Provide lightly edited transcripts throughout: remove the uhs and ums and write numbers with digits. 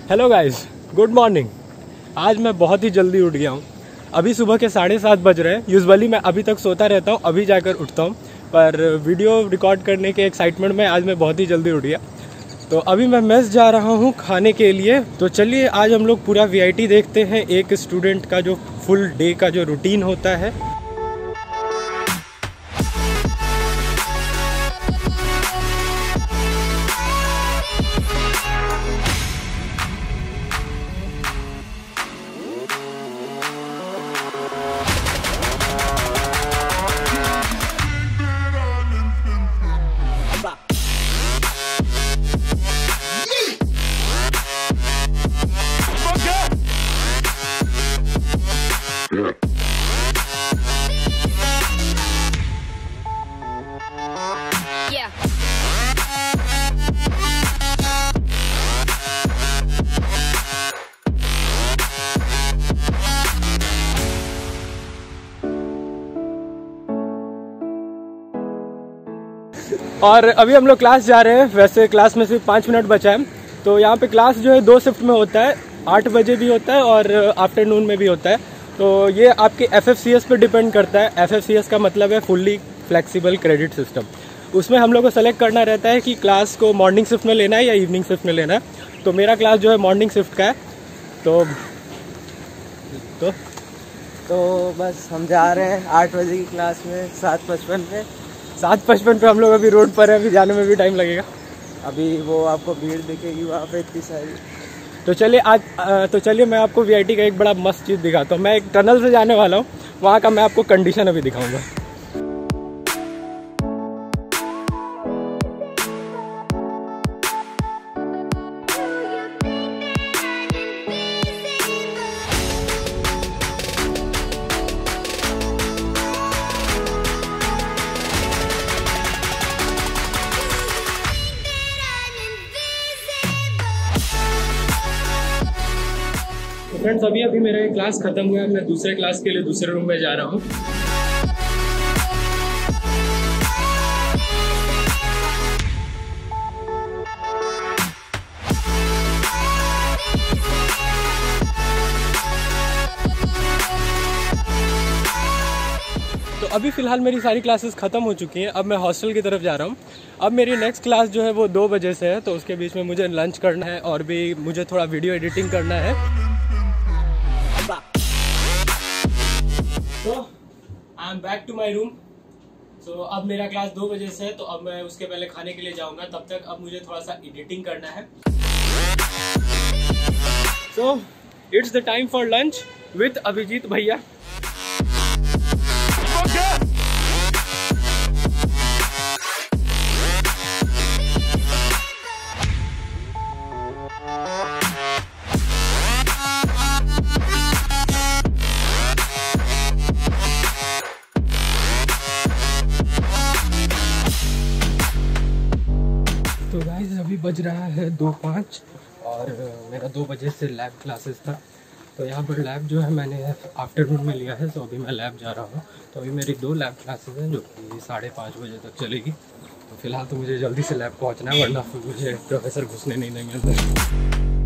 Hello guys, good morning. आज मैं बहुत ही जल्दी उठ गया हूँ। अभी सुबह के 7:30 बज रहे हैं। यूजुअली मैं अभी तक सोता रहता हूँ, अभी जाकर उठता हूँ, पर वीडियो रिकॉर्ड करने के एक्साइटमेंट में आज मैं बहुत ही जल्दी उठ गया। तो अभी मैं मेस जा रहा हूँ खाने के लिए। तो चलिए आज हम लोग पूरा वीआईटी देखते हैं, एक स्टूडेंट का जो फुल डे का जो रूटीन होता है। और अभी हम लोग क्लास जा रहे हैं। वैसे क्लास में सिर्फ 5 मिनट बचा है। तो यहाँ पे क्लास जो है 2 शिफ्ट में होता है, 8 बजे भी होता है और आफ्टरनून में भी होता है। तो ये आपके FFCS पे डिपेंड करता है। FFCS का मतलब है फुल्ली फ्लेक्सिबल क्रेडिट सिस्टम। उसमें हम लोग को सेलेक्ट करना रहता है कि क्लास को मॉर्निंग शिफ्ट में लेना है या इवनिंग शिफ्ट में लेना है। तो मेरा क्लास जो है मॉर्निंग शिफ्ट का है। तो बस हम जा रहे हैं 8 बजे की क्लास में 7:55 पे। 7:55 पे हम लोग अभी रोड पर है। अभी जाने में भी टाइम लगेगा। अभी वो आपको भीड़ दिखेगी वहाँ पे इतनी सारी। तो चलिए मैं आपको वीआईटी का एक बड़ा मस्त चीज़ दिखाता हूँ। मैं एक टनल से जाने वाला हूँ, वहाँ का मैं आपको कंडीशन अभी दिखाऊंगा। फ्रेंड्स, अभी मेरा एक क्लास खत्म हुआ है। मैं दूसरे क्लास के लिए दूसरे रूम में जा रहा हूँ। तो अभी फ़िलहाल मेरी सारी क्लासेस ख़त्म हो चुकी हैं। अब मैं हॉस्टल की तरफ जा रहा हूँ। अब मेरी नेक्स्ट क्लास जो है वो 2 बजे से है। तो उसके बीच में मुझे लंच करना है और भी मुझे थोड़ा वीडियो एडिटिंग करना है। तो I am back to my room. तो अब मेरा क्लास 2 बजे से है। तो अब मैं उसके पहले खाने के लिए जाऊँगा। तब तक अब मुझे थोड़ा सा एडिटिंग करना है। So it's the time for lunch with Abhijeet भैया। तो गाइस अभी बज रहा है 2:05 और मेरा 2 बजे से लैब क्लासेस था। तो यहाँ पर लैब जो है मैंने आफ्टरनून में लिया है। तो अभी मैं लैब जा रहा हूँ। तो अभी मेरी 2 लैब क्लासेस हैं जो कि 5:30 बजे तक चलेगी। तो फिलहाल तो मुझे जल्दी से लैब पहुँचना है, वरना फिर मुझे प्रोफेसर घुसने नहीं देंगे अंदर।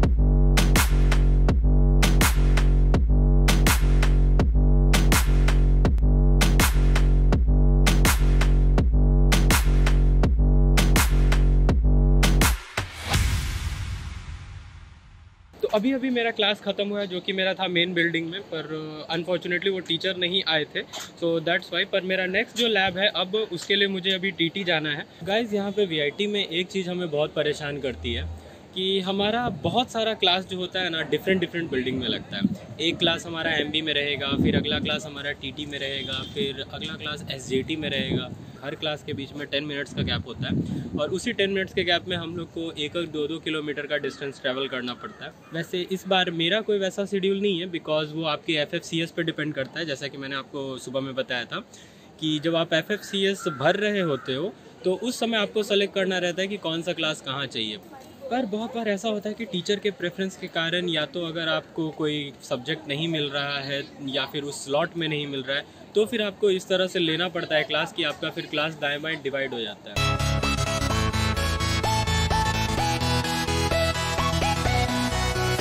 तो अभी मेरा क्लास ख़त्म हुआ है, जो कि मेरा था मेन बिल्डिंग में, पर अनफॉर्चुनेटली वो टीचर नहीं आए थे। So that's why. पर मेरा नेक्स्ट जो लैब है अब उसके लिए मुझे अभी टीटी जाना है। गाइज़, यहाँ पे वीआईटी में एक चीज़ हमें बहुत परेशान करती है कि हमारा बहुत सारा क्लास जो होता है ना डिफरेंट बिल्डिंग में लगता है। एक क्लास हमारा MB में रहेगा, फिर अगला क्लास हमारा TT में रहेगा, फिर अगला क्लास SJT में रहेगा। हर क्लास के बीच में 10 मिनट्स का गैप होता है और उसी 10 मिनट्स के गैप में हम लोग को 1-2 किलोमीटर का डिस्टेंस ट्रैवल करना पड़ता है। वैसे इस बार मेरा कोई वैसा शेड्यूल नहीं है, बिकॉज वो आपके FFCS पे डिपेंड करता है। जैसा कि मैंने आपको सुबह में बताया था कि जब आप FFCS भर रहे होते हो तो उस समय आपको सेलेक्ट करना रहता है कि कौन सा क्लास कहाँ चाहिए। पर बहुत बार ऐसा होता है कि टीचर के प्रेफरेंस के कारण या तो अगर आपको कोई सब्जेक्ट नहीं मिल रहा है या फिर उस स्लॉट में नहीं मिल रहा है तो फिर आपको इस तरह से लेना पड़ता है क्लास कि आपका फिर क्लास दाएं बाएं डिवाइड हो जाता है।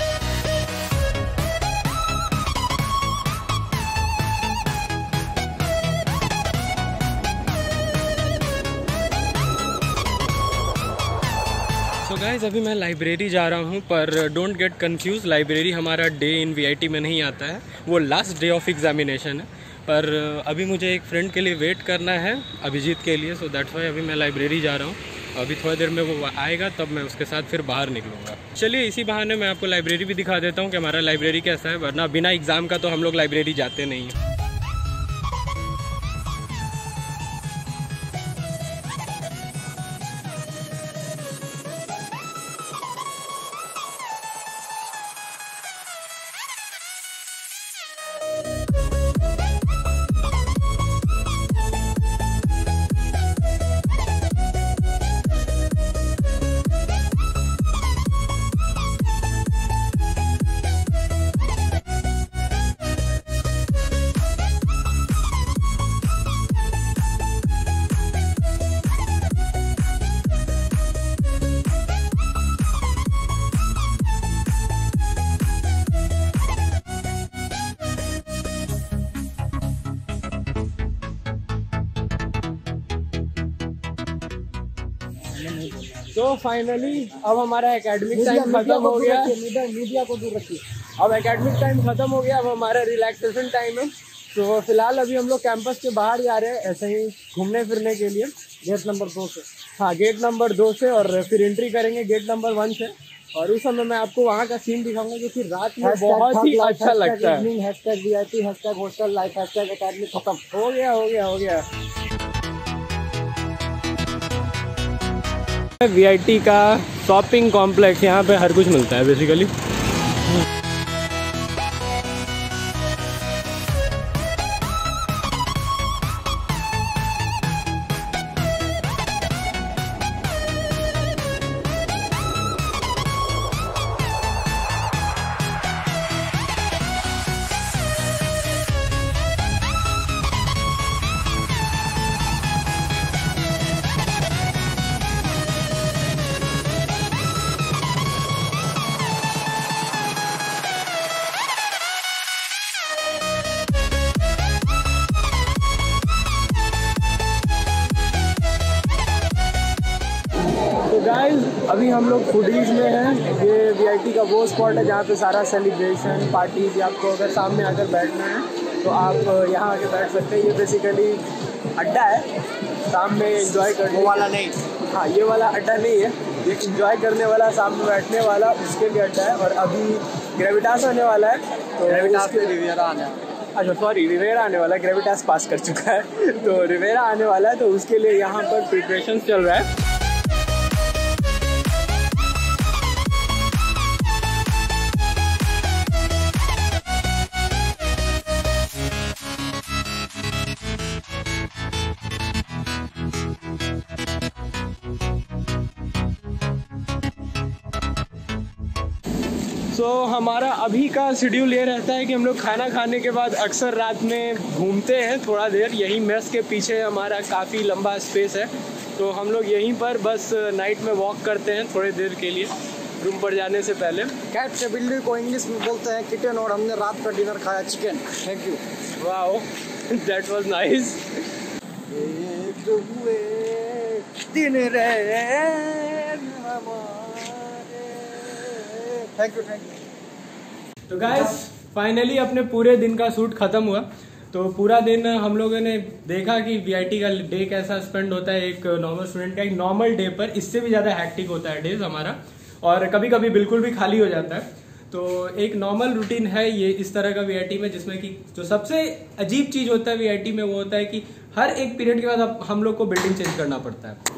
गाइज अभी मैं लाइब्रेरी जा रहा हूँ, पर डोंट गेट कंफ्यूज, लाइब्रेरी हमारा डे इन वीआईटी में नहीं आता है, वो लास्ट डे ऑफ एग्जामिनेशन है। पर अभी मुझे एक फ्रेंड के लिए वेट करना है, अभिजीत के लिए, सो दैट्स वाई अभी मैं लाइब्रेरी जा रहा हूँ। अभी थोड़ी देर में वो आएगा तब मैं उसके साथ फिर बाहर निकलूँगा। चलिए इसी बहाने मैं आपको लाइब्रेरी भी दिखा देता हूँ कि हमारा लाइब्रेरी कैसा है, वरना बिना एग्ज़ाम का तो हम लोग लाइब्रेरी जाते नहीं हैं। तो फाइनली अब हमारा एकेडमिक टाइम खत्म हो गया। मीडिया को दूर रखिए। अब एकेडमिक टाइम खत्म हो गया, अब हमारा रिलैक्सेशन टाइम है। तो फिलहाल अभी हम लोग कैंपस के बाहर जा रहे हैं ऐसे ही घूमने फिरने के लिए, गेट नंबर 2 से। हाँ, गेट नंबर 2 से, और फिर एंट्री करेंगे गेट नंबर 1 से। और उस समय मैं आपको वहाँ का सीन दिखाऊंगा जो कि रात में बहुत ही अच्छा लगता है। Hashtag VIP, hashtag hostel life, hashtag academic खत्म हो गया। वीआईटी का शॉपिंग कॉम्प्लेक्स, यहाँ पे हर कुछ मिलता है बेसिकली। गाइस अभी हम लोग फूडीज में हैं। ये वीआईटी का वो स्पॉट है जहाँ पे सारा सेलिब्रेशन पार्टीज, आपको अगर सामने आकर बैठना है तो आप यहाँ आके बैठ सकते हैं। ये बेसिकली अड्डा है, सामने एंजॉय करने वाला नहीं। हाँ, ये वाला अड्डा नहीं है, ये एंजॉय करने वाला, सामने बैठने वाला, उसके लिए अड्डा है। और अभी ग्रेविटास आने वाला है, तो ग्रेविटास पे रिवेरा आने वाला है। अच्छा सॉरी, रिवेरा आने वाला है, ग्रेविटास पास कर चुका है तो रिवेरा आने वाला है, तो उसके लिए यहाँ पर प्रिपरेशन चल रहा है। तो हमारा अभी का शेड्यूल ये रहता है कि हम लोग खाना खाने के बाद अक्सर रात में घूमते हैं थोड़ा देर। यही मेस के पीछे हमारा काफ़ी लंबा स्पेस है, तो हम लोग यहीं पर बस नाइट में वॉक करते हैं थोड़ी देर के लिए रूम पर जाने से पहले। कैट से बिल्ली को इंग्लिश में बोलते हैं किटन, और हमने रात का डिनर खाया chicken. Thank you. Wow, that was nice. Thank you. तो गाइस फाइनली अपने पूरे दिन का शूट खत्म हुआ। तो पूरा दिन हम लोगों ने देखा कि वीआईटी का डे कैसा स्पेंड होता है एक नॉर्मल स्टूडेंट का। एक नॉर्मल डे पर इससे भी ज़्यादा हैक्टिक होता है डेज हमारा, और कभी कभी बिल्कुल भी खाली हो जाता है। तो एक नॉर्मल रूटीन है ये इस तरह का वीआईटी में, जिसमें कि जो सबसे अजीब चीज़ होता है वीआईटी में वो होता है कि हर एक पीरियड के बाद हम लोग को बिल्डिंग चेंज करना पड़ता है।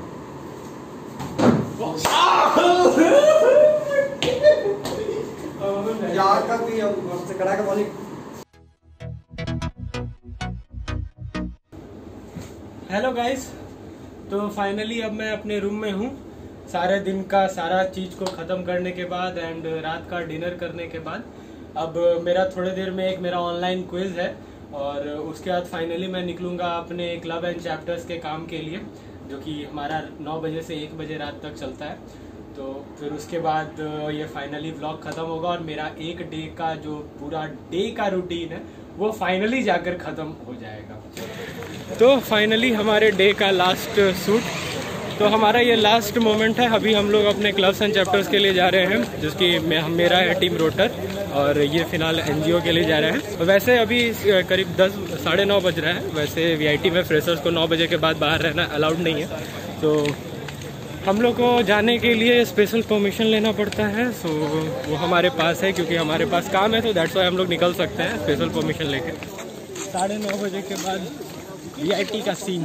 हेलो गाइस, तो फाइनली अब मैं अपने रूम में हूँ सारे दिन का सारा चीज़ को ख़त्म करने के बाद एंड रात का डिनर करने के बाद। अब मेरा थोड़ी देर में एक मेरा ऑनलाइन क्विज है, और उसके बाद फाइनली मैं निकलूँगा अपने क्लब एंड चैप्टर्स के काम के लिए, जो कि हमारा 9 बजे से 1 बजे रात तक चलता है। तो फिर उसके बाद ये फाइनली व्लॉग ख़त्म होगा, और मेरा एक डे का जो पूरा डे का रूटीन है वो फाइनली जाकर ख़त्म हो जाएगा। तो फाइनली हमारे डे का लास्ट शूट तो हमारा ये लास्ट मोमेंट है। अभी हम लोग अपने क्लब्स एंड चैप्टर्स के लिए जा रहे हैं, जिसकी मेरा है टीम रोटर, और ये फिलहाल एनजीओ के लिए जा रहे हैं। वैसे अभी करीब 10 साढ़े 9 बज रहा है। वैसे वीआईटी में फ्रेशर्स को 9 बजे के बाद बाहर रहना अलाउड नहीं है, तो हम लोग को जाने के लिए स्पेशल परमिशन लेना पड़ता है। सो वो हमारे पास है, क्योंकि हमारे पास काम है, तो दैट्स वाई हम लोग निकल सकते हैं स्पेशल परमिशन लेके। 9:30 बजे के बाद वीआईटी का सीन।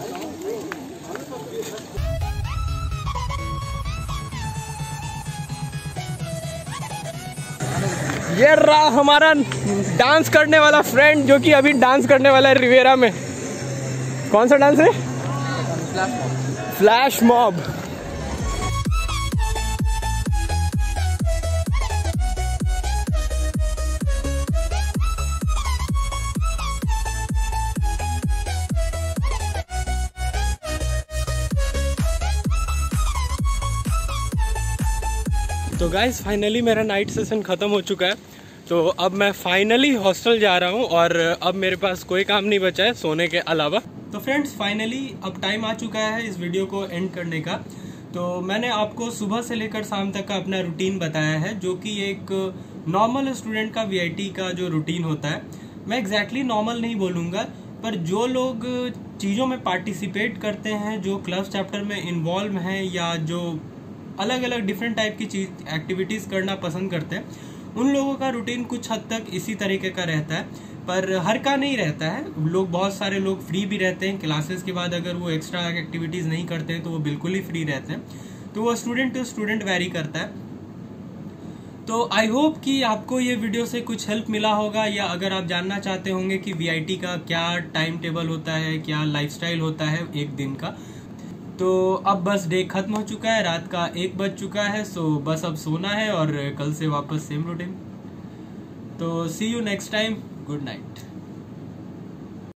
ये रहा हमारा डांस करने वाला फ्रेंड, जो कि अभी डांस करने वाला है रिवेरा में। कौन सा डांस है? Flash mob. तो गाइस फाइनली मेरा नाइट सेशन ख़त्म हो चुका है। तो अब मैं फाइनली हॉस्टल जा रहा हूँ, और अब मेरे पास कोई काम नहीं बचा है सोने के अलावा। तो फ्रेंड्स फाइनली अब टाइम आ चुका है इस वीडियो को एंड करने का। तो मैंने आपको सुबह से लेकर शाम तक का अपना रूटीन बताया है, जो कि एक नॉर्मल स्टूडेंट का वीआईटी का जो रूटीन होता है। मैं एग्जैक्टली नॉर्मल नहीं बोलूँगा, पर जो लोग चीज़ों में पार्टिसिपेट करते हैं, जो क्लब चैप्टर में इन्वॉल्व हैं, या जो अलग अलग डिफरेंट टाइप की एक्टिविटीज़ करना पसंद करते हैं, उन लोगों का रूटीन कुछ हद तक इसी तरीके का रहता है। पर हर का नहीं रहता है। लोग, बहुत सारे लोग फ्री भी रहते हैं क्लासेस के बाद। अगर वो एक्स्ट्रा एक्टिविटीज़ नहीं करते हैं तो वो बिल्कुल ही फ्री रहते हैं। तो वो स्टूडेंट टू स्टूडेंट वेरी करता है। तो आई होप कि आपको ये वीडियो से कुछ हेल्प मिला होगा, या अगर आप जानना चाहते होंगे कि वीआईटी का क्या टाइम टेबल होता है, क्या लाइफस्टाइल होता है एक दिन का। तो अब बस डे खत्म हो चुका है, रात का 1 बज चुका है। सो बस अब सोना है, और कल से वापस सेम रूटीन। तो see you next time, good night.